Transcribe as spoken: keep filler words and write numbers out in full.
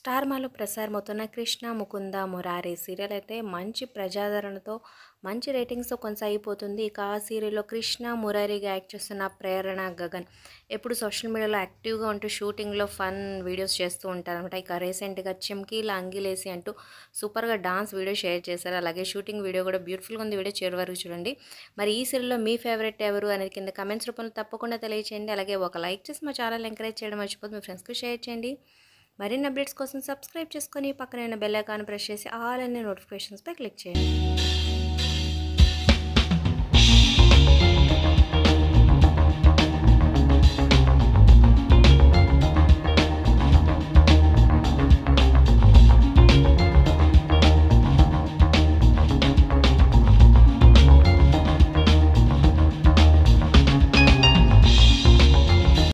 స్టార్మాలో ప్రసారమవుతున్న 'కృష్ణ ముకుంద మురారి' సీరియల్ అయితే మంచి ప్రజాదరణతో, మంచి రేటింగ్స్‌తో కొనసాగిపోతుంది. ఇక ఆ సీరియల్‌లో కృష్ణ, మురారిగా యాక్ట్ చేస్తున్న ప్రేరణ, గగన్ ఎప్పుడు సోషల్ మీడియాలో యాక్టివ్‌గా ఉంటూ షూటింగ్‌లో ఫన్ వీడియోస్ చేస్తూ ఉంటారనమాట. ఇక రీసెంట్‌గా 'చెమ్కీల అంగిలేసి' అంటూ సూపర్‌గా డాన్స్ వీడియో షేర్ చేశారు. అలాగే షూటింగ్ వీడియో కూడా బ్యూటిఫుల్‌గా ఉంది. వీడియో చివరి వరకు చూడండి. మరి ఈ సీరియల్‌లో మీ ఫేవరెట్ ఎవరు అనేది కింద కామెంట్స్ రూపంలో తప్పకుండా తెలియచేయండి. అలాగే ఒక లైక్ చేసి మా ఛానల్ ఎంకరేజ్ చేయడం మర్చిపోద్దు. మీ ఫ్రెండ్స్‌కి షేర్ చేయండి. మరిన్ని అప్డేట్స్ కోసం సబ్స్క్రైబ్ చేసుకొని పక్కన ఉన్న బెల్ ఐకాన్ ప్రెస్ చేసి ఆల్ అనే నోటిఫికేషన్స్పై క్లిక్ చేయండి.